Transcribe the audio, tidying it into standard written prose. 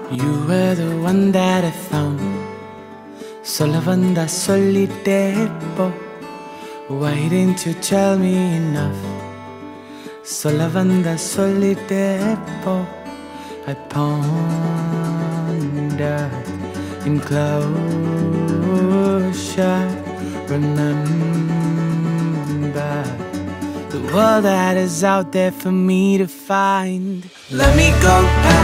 You were the one that I found. Solavanda solitepo. Why didn't you tell me enough? Solavanda solitepo. I ponder in closure. Remember the world that is out there for me to find. Let me go